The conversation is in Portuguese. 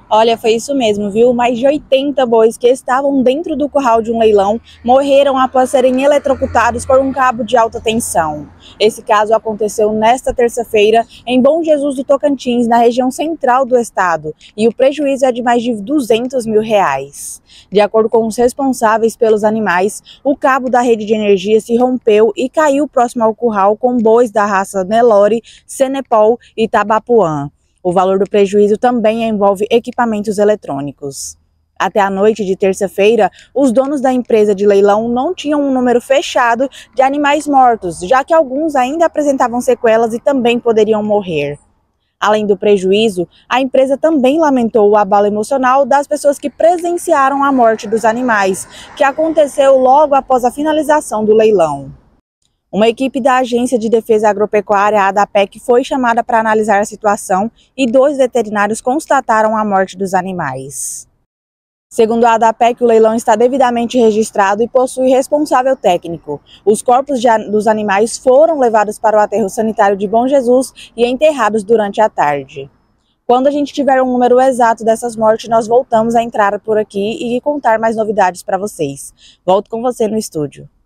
Olha, foi isso mesmo, viu? Mais de 80 bois que estavam dentro do curral de um leilão morreram após serem eletrocutados por um cabo de alta tensão. Esse caso aconteceu nesta terça-feira em Bom Jesus do Tocantins, na região central do estado, e o prejuízo é de mais de R$ 200 mil. De acordo com os responsáveis pelos animais, o cabo da rede de energia se rompeu e caiu próximo ao curral com bois da raça Nelore, Senepol e Tabapuã. O valor do prejuízo também envolve equipamentos eletrônicos. Até a noite de terça-feira, os donos da empresa de leilão não tinham um número fechado de animais mortos, já que alguns ainda apresentavam sequelas e também poderiam morrer. Além do prejuízo, a empresa também lamentou o abalo emocional das pessoas que presenciaram a morte dos animais, que aconteceu logo após a finalização do leilão. Uma equipe da Agência de Defesa Agropecuária, a ADAPEC, foi chamada para analisar a situação e 2 veterinários constataram a morte dos animais. Segundo a ADAPEC, o leilão está devidamente registrado e possui responsável técnico. Os corpos dos animais foram levados para o aterro sanitário de Bom Jesus e enterrados durante a tarde. Quando a gente tiver um número exato dessas mortes, nós voltamos a entrar por aqui e contar mais novidades para vocês. Volto com você no estúdio.